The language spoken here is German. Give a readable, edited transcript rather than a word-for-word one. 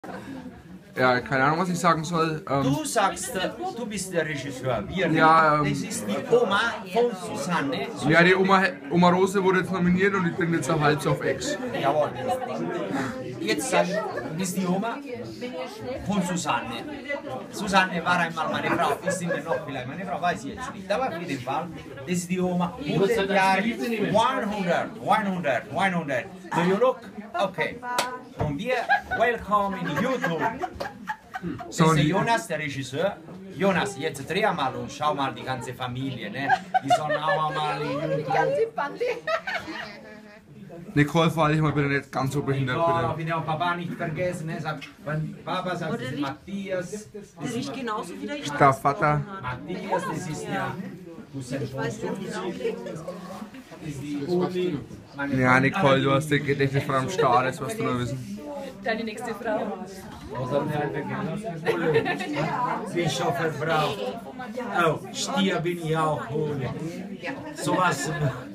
Ja, keine Ahnung, was ich sagen soll. Du sagst, du bist der Regisseur. Wir Ja, das ist die Oma von Susanne. Ja, die Oma Rose wurde jetzt nominiert und ich bin jetzt ein Hals auf Ex. Jawohl. Jetzt sag ich, du bist die Oma von Susanne. Susanne war einmal meine Frau, ist immer noch vielleicht meine Frau, weiß ich jetzt nicht. Aber auf jeden Fall, das ist die Oma. 100 Jahre, 100. Do you look? Okay. Und wir, welcome in YouTube. Das ist der Jonas, der Regisseur. Jonas, jetzt dreh mal und schau mal die ganze Familie, ne? Die sollen auch mal in YouTube. Die ganze Bande. Nicole, fahr dich mal bitte nicht ganz so behindert, Ja, bitte. bitte auch Papa nicht vergessen, ne? Wenn Papa sagt, das ist Matthias. Der riecht genauso wie der ich. Der Vater. Matthias, das ist der Cousin von Susi. Das ist die Uli. Ja, Nicole, du hast den Gedächtnis von einem Star, das wirst du nur wissen. Deine nächste Frau. Was haben wir vergessen? Bischofferfrau. Oh, Stier bin ich auch. Sowas